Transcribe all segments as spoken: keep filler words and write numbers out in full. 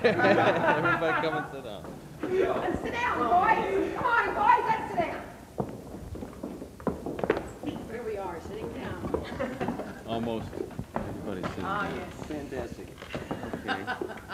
Everybody come and sit down. Let's sit down, boys. Come on, boys, let's sit down. Here we are, sitting down. Almost. Everybody's sitting Ah, down. yes. Fantastic. Okay.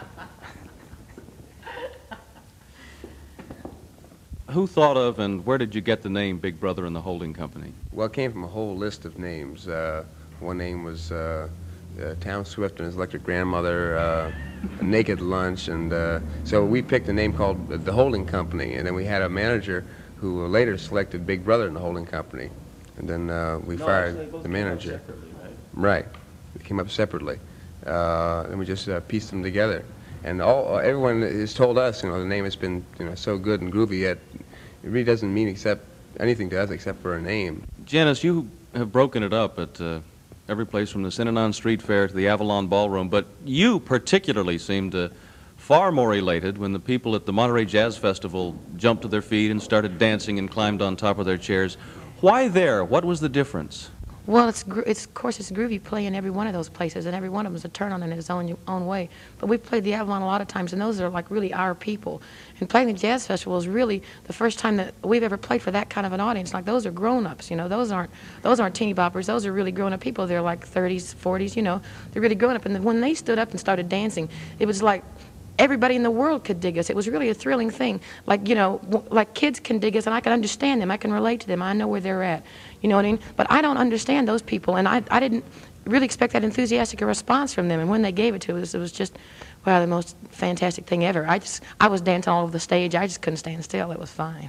Who thought of and where did you get the name Big Brother and the Holding Company? Well, it came from a whole list of names. Uh, one name was uh, uh, Tom Swift and his electric grandmother, uh, Naked Lunch, and uh, so we picked a name called the Holding Company, and then we had a manager who later selected Big Brother and the Holding Company, and then uh, we no, fired actually, the manager. Right? Right, it came up separately, uh, and we just uh, pieced them together. And all everyone has told us, you know, the name has been, you know, so good and groovy, yet it really doesn't mean except anything to us except for a name. Janis, you have broken it up at uh, every place from the Synanon Street Fair to the Avalon Ballroom, but you particularly seemed uh, far more elated when the people at the Monterey Jazz Festival jumped to their feet and started dancing and climbed on top of their chairs. Why there? What was the difference? Well, it's, gro it's of course it's groovy playing every one of those places, and every one of them is a turn on in its own own way. But we played the Avalon a lot of times, and those are like really our people. And playing the Jazz Festival is really the first time that we've ever played for that kind of an audience. Like those are grown-ups, you know. Those aren't those aren't teeny boppers. Those are really grown-up people. They're like thirties, forties, you know. They're really grown up. And then when they stood up and started dancing, it was like everybody in the world could dig us. It was really a thrilling thing. Like, you know, w like kids can dig us, and I can understand them. I can relate to them. I know where they're at. You know what I mean? But I don't understand those people, and I, I didn't really expect that enthusiastic a response from them. And when they gave it to us, it was just, wow, the most fantastic thing ever. I just, I was dancing all over the stage. I just couldn't stand still. It was fine.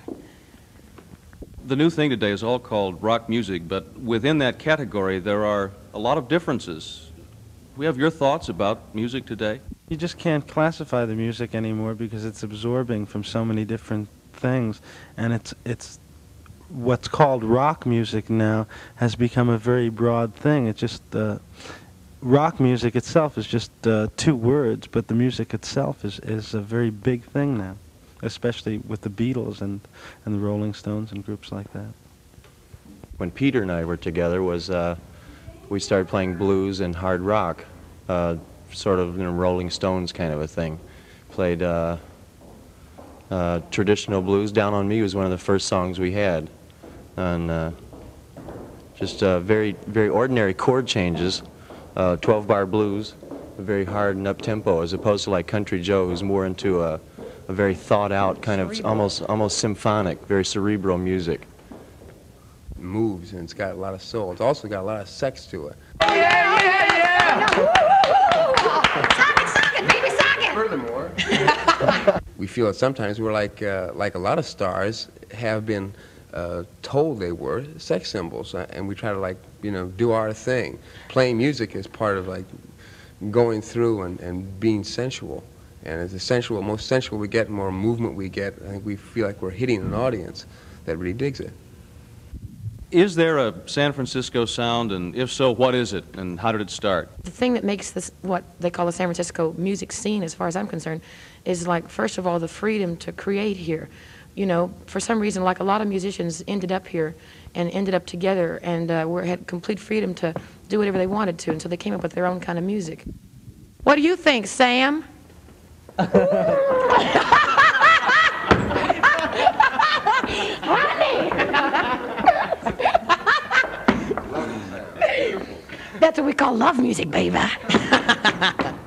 The new thing today is all called rock music, but within that category there are a lot of differences. We have your thoughts about music today? You just can't classify the music anymore because it's absorbing from so many different things, and it's it's what's called rock music now has become a very broad thing. It's just uh, rock music itself is just uh, two words, but the music itself is is a very big thing now, especially with the Beatles and and the Rolling Stones and groups like that. When Peter and I were together, was uh, we started playing blues and hard rock. Uh, sort of, you know, Rolling Stones kind of a thing. Played uh, uh, traditional blues. Down on Me was one of the first songs we had. And uh, just uh, very, very ordinary chord changes, uh, twelve bar blues, very hard and up-tempo, as opposed to like Country Joe, who's more into a, a very thought-out kind of almost, almost symphonic, very cerebral music. It moves, and it's got a lot of soul. It's also got a lot of sex to it. Yeah, yeah, yeah! Sock it, sock it, baby, sock it! Furthermore, we feel that sometimes we're like, uh, like a lot of stars have been uh, told they were sex symbols, uh, and we try to, like, you know, do our thing. Playing music is part of, like, going through and, and being sensual. And as the sensual, most sensual we get, the more movement we get, I think we feel like we're hitting an audience that really digs it. Is there a San Francisco sound, and if so, what is it, and how did it start? The thing that makes this, what they call the San Francisco music scene, as far as I'm concerned, is like, first of all, the freedom to create here. You know, for some reason, like a lot of musicians ended up here and ended up together and uh, were, had complete freedom to do whatever they wanted to, and so they came up with their own kind of music. What do you think, Sam? That's what we call love music, baby.